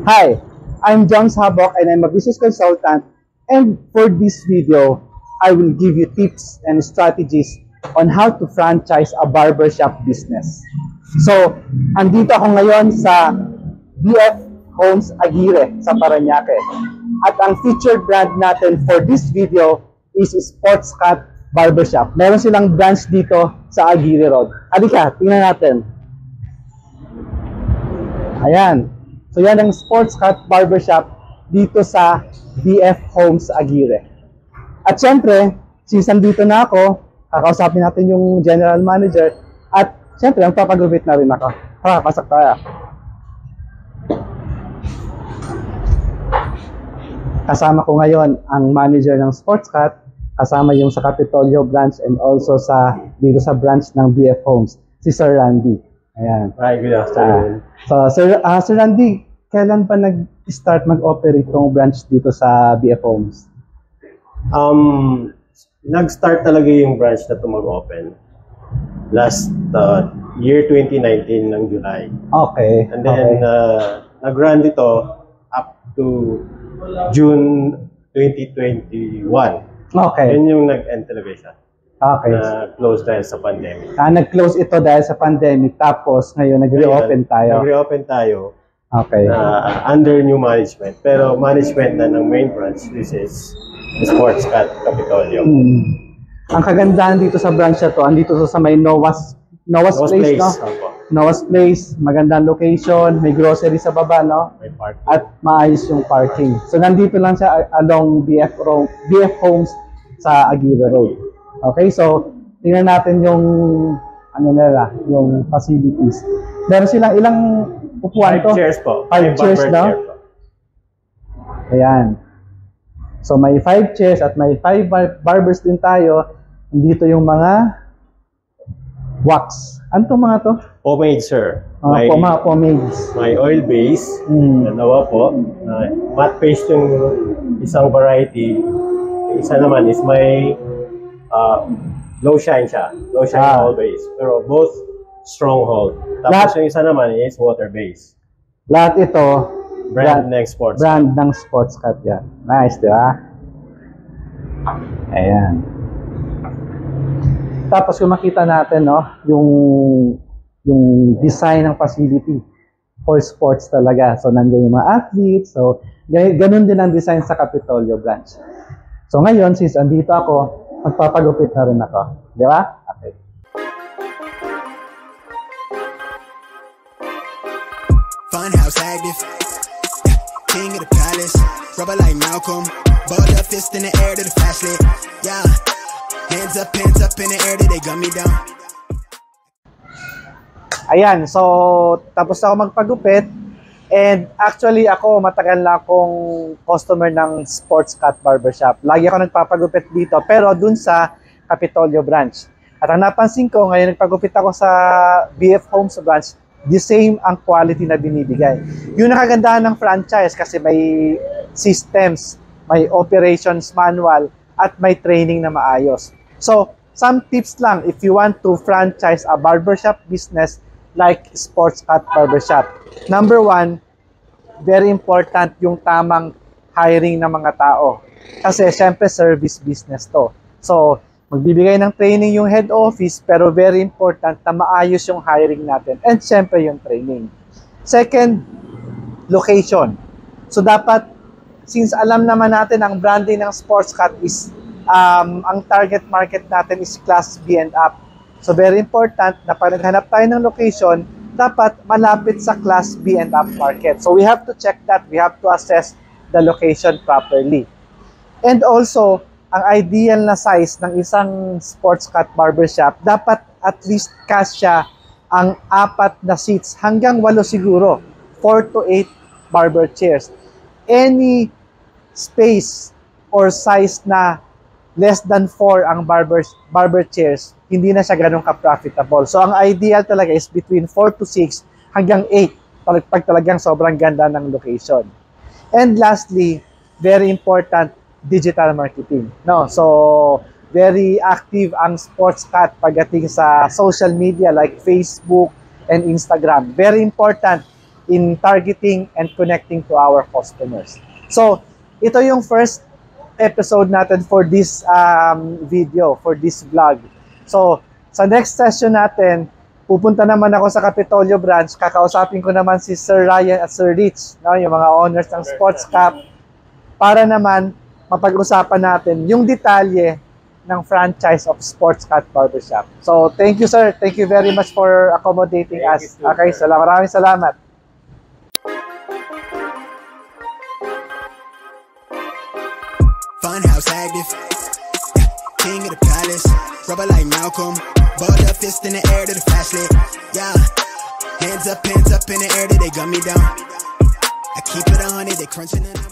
Hi, I'm Joms Haboc and I'm a business consultant, and for this video, I will give you tips and strategies on how to franchise a barbershop business. So, andito ako ngayon sa BF Homes Aguirre sa Parañaque. At ang featured brand natin for this video is Sportscut Barbershop. Meron silang branch dito sa Aguirre Road. Halika, tingnan natin. Ayan. So yan ang Sportscut Barbershop dito sa BF Homes Aguirre. At syempre, since nandito na ako, kakausapin natin yung general manager at syempre, ang papagupit na rin ako. Pasok tayo. Kasama ko ngayon ang manager ng Sportscut, kasama yung sa Capitolio branch and also dito sa branch ng BF Homes, si Sir Randy. Ayan. Hi, good afternoon. Sir Randy, kailan pa nag-start mag-operate tong branch dito sa BF Homes? Nag-start talaga yung branch na ito mag-open last year 2019 ng July. Okay. And then nag-run dito up to June 2021. Okay. Yun yung nag-end talaga siya. Okay. Close dahil sa pandemic. Nag-close ito dahil sa pandemic, tapos ngayon nag-reopen tayo. Nag-reopen tayo. Okay. Under new management. Pero management na ng main branch, this is Sportscut Capitolio. Ang kagandahan dito sa branch na to, andito sa may Noah's Place, no? Noah's Place, magandang location, may grocery sa baba, no? May parking. At maayos yung parking. So nandito lang siya along BF Homes sa Aguirre Road. Okay, so tingnan natin yung yung facilities. Meron silang ilang upuan to? 5 chairs po. 5 chairs daw. Ayan. So may 5 chairs at may 5 barbers din tayo. Dito yung mga wax. Ano to mga to? Pomade, sir. Mga pomades. May oil base. Dalawa po. Matte paste yung isang variety. Isa naman is may low shine siya. Low shine oil base. Pero both stronghold. Tapos yung isa naman is water base. Lahat ito brand ng Sportscut. Brand ng Sportscut yan. Nice, di ba? Ayan. Tapos kung makita natin, no, yung design ng facility for sports talaga. So nandiyan yung mga athletes. So ganun din ang design sa Capitolio branch. So ngayon, since andito ako, magpapagupit na rin ako. Di ba? Okay. Funhouse active, king of the palace, rubber like Malcolm, ball up fist in the air to the flashlight, yeah, hands up in the air till they gun me down. Ayan, so tapos ako magpagupit, and actually ako matagal na akong customer ng Sportscut Barbershop. Lagi ako nagpapagupit dito, pero dun sa Capitolio branch. At ang napansin ko, ngayon nagpagupit ako sa BF Homes branch, the same ang quality na binibigay. Yung nakagandahan ng franchise kasi may systems, may operations manual, at may training na maayos. So, some tips lang if you want to franchise a barbershop business like Sportscut Barbershop. Number 1, very important yung tamang hiring ng mga tao. Kasi syempre service business to. So, magbibigay ng training yung head office, pero very important na maayos yung hiring natin. And syempre yung training. Second, location. So dapat, since alam naman natin ang branding ng Sportscut is, ang target market natin is class B and up. So very important na pag naghanap tayo ng location, dapat malapit sa class B and up market. So we have to check that. We have to assess the location properly. And also, ang ideal na size ng isang Sportscut Barbershop, dapat at least kasya ang 4 na seats hanggang 8 siguro, 4 to 8 barber chairs. Any space or size na less than 4 ang barber chairs, hindi na siya ganun ka-profitable. So ang ideal talaga is between 4 to 6 hanggang 8 pag talagang sobrang ganda ng location. And lastly, very important, digital marketing. No, so very active ang Sportscut pagdating sa social media like Facebook and Instagram. Very important in targeting and connecting to our customers. So, ito yung first episode natin for this video, for this vlog. So, sa next session natin, pupunta naman ako sa Capitolio branch, kakausapin ko naman si Sir Ryan at Sir Rich, no, yung mga owners ng Sportscut, para naman mapag-usapan natin yung detalye ng franchise of Sportscut Barbershop. So, thank you, sir. Thank you very much for accommodating us. Okay, maraming salamat. Funhouse active, king of the palace, rubber like Malcolm, ball up fist in the air to the flashlight, yeah, hands up in the air that they gun me down, I keep it 100, they crunching the